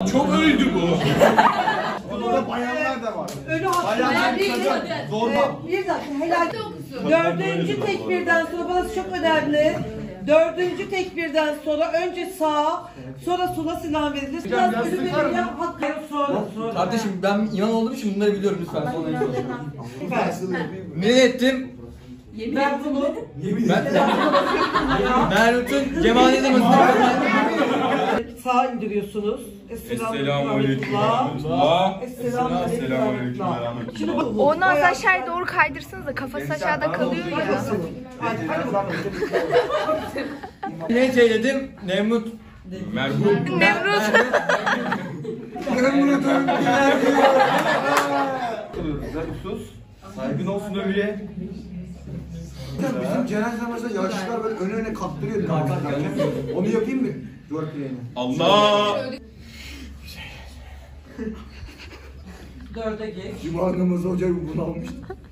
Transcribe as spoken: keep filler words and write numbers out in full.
çok öldü bu. Burada bayanlar da var. Ölü hakkında bir, Zorba. bir dakika helal. Dördüncü tekbirden sonra burası çok önemli. Dördüncü tekbirden sonra önce sağa, sonra sola silah verilir. Biraz ölü verir ya, hakkı sonra sonra. Kardeşim ben iman olduğum için bunları biliyorum lütfen sonra Ben ne ettim? Ben bunu Ben Merut'un cemaliyeti mi? sağa indiriyorsunuz. Esselamualeyküm ve rahmetullah. Esselamualeyküm ve rahmetullah. Onu az aşağıya doğru kaydırsanız da kafası aşağıda kalıyor ya. Ne söyledim? Nemrut. Merhum. Nemrut. Sus. Saygın olsun ölüye. Bizim cenaze namazında yaşlılar böyle öne öne kaptırıyor. Onu yapayım mı? Duvar pireğini. Allah. Dörde geç. Cuma namazı hocam bunu almıştı.